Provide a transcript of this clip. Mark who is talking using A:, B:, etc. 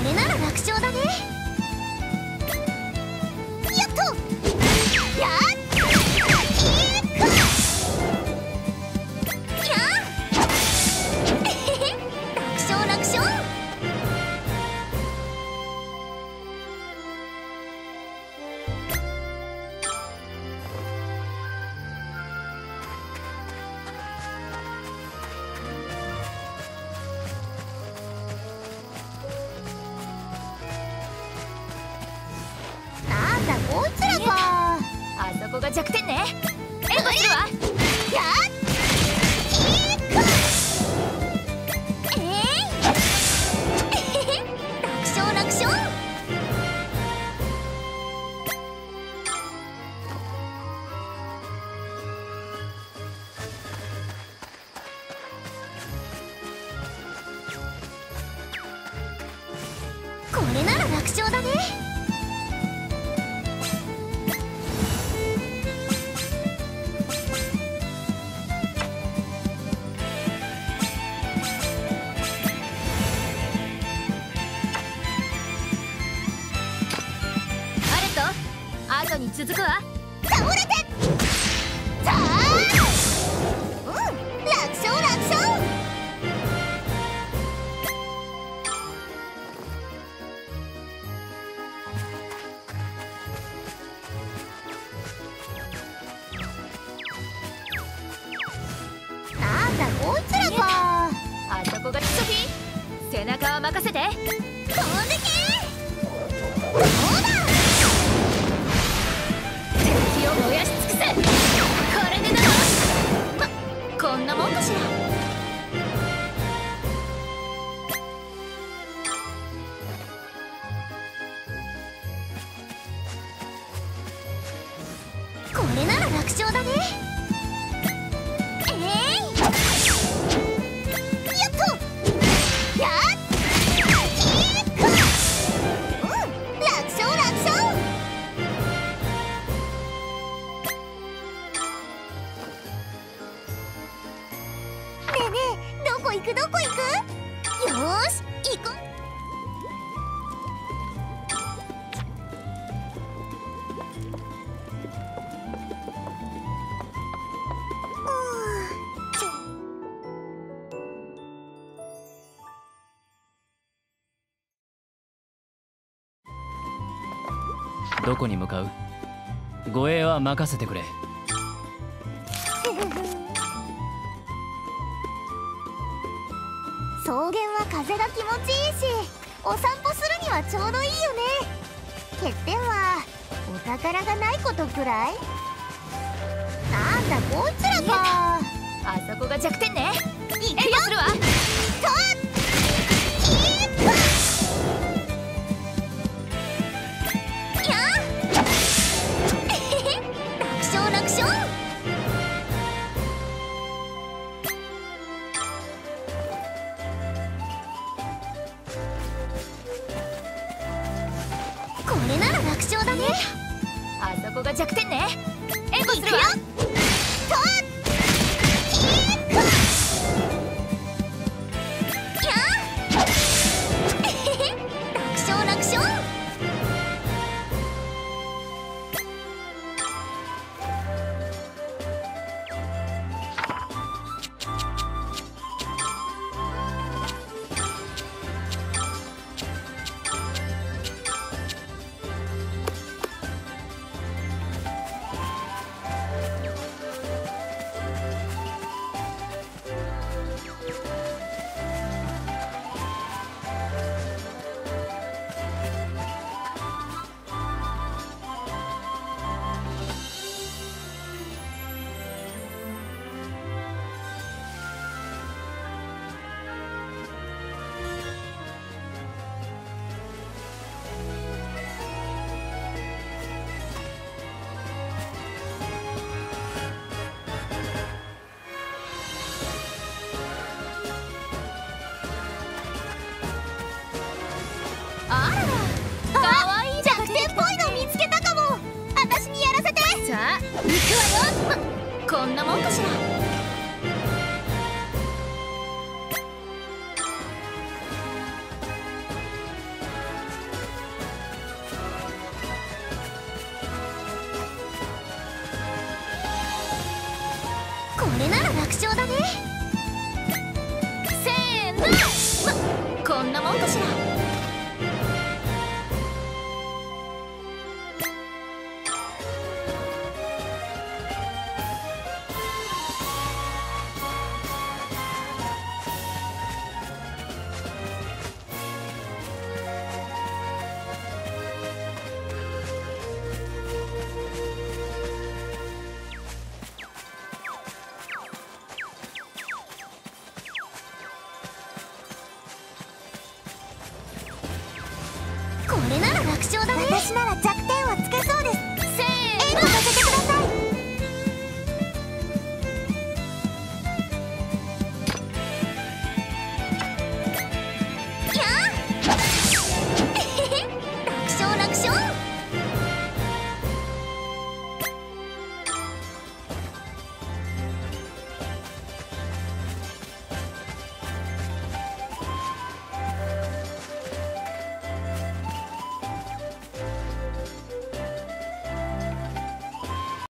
A: れなら楽勝だね。やっとやっこいつらか。
B: あそこが弱点ね。援護するわ。
A: やっ楽勝楽勝。これなら楽勝だね。
B: 後に続くわ。
A: 倒れてさあ、楽勝楽勝。なんだこいつらか。
B: あそこがソフィー、背中は任せて。
A: 飛んでけ。どうだ。
B: 火を燃やし尽くせ。これでだろ。こんなもんかしら。
A: これなら楽勝だね。やっとやっ楽勝楽勝。ねえねえ、どこ行くどこ行く。よーし行こう。
C: どこに向かう？護衛は任せてくれ。
A: 草原は風が気持ちいいし、お散歩するにはちょうどいいよね。欠点はお宝がないことくらい。なんだこいつらか。
B: あそこが弱点ね。
A: 行くよ。
B: 援護するわ。
A: 楽勝。これなら楽勝だね。
B: あそこが弱点ね。援護するわ。楽勝楽勝。こんなもんかしら。
A: れなら楽勝だね。
B: せーの、こんなもんかしら。
A: これなら楽勝だね。私なら弱点